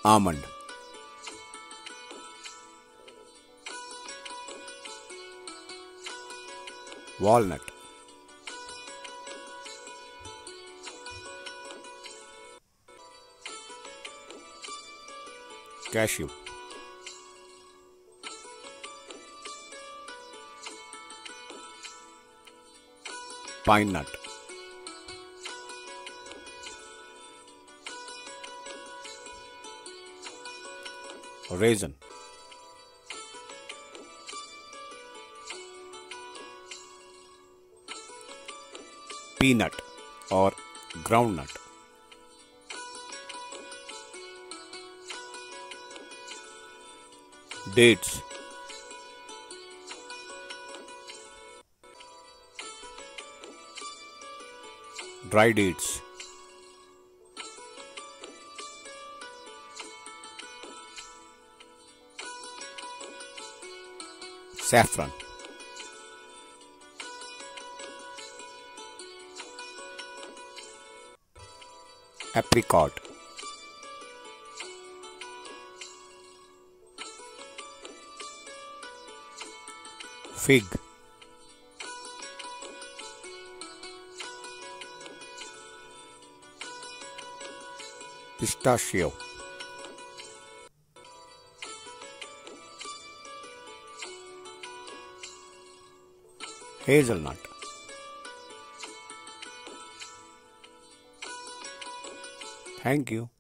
almond, walnut, cashew, pine nut, raisin, peanut or groundnut, dates, dry dates, saffron, apricot, fig, pistachio, hazelnut. Thank you.